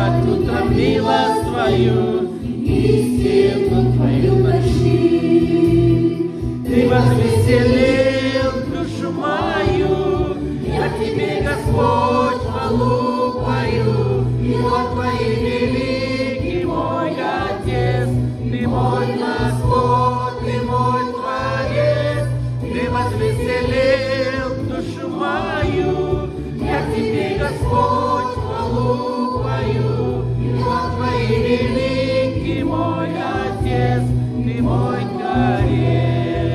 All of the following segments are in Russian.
как утомила свою, истину Твою почти. Ты возвеселил душу мою, я Тебе, Господь, хвалу пою. И вот Твои великий мой Отец, Ты мой Господь, Ты мой Творец. Ты возвеселил душу мою, я Тебе, Господь, хвалу пою. И вот Твои великий мой Отец, Ты мой Творец.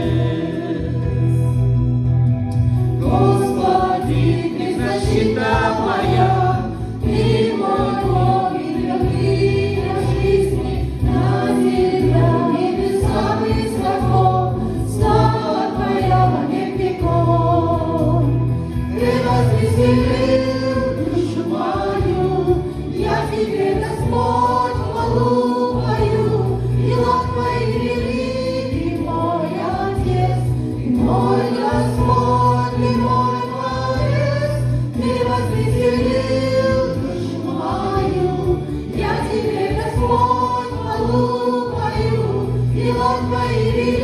Господи, Ты защита моя, Ты мой Бог и для жизни, на земле небеса высоко, слава Твоя во век веков. Ты возвеселил душу мою, я Тебе, Господь, хвалу пою. И вот Твои великий мой Отец, Ты мой Господь, Ты мой Творец. Ты возвеселил душу мою, я Тебе, Господь, хвалу пою. И вот Твои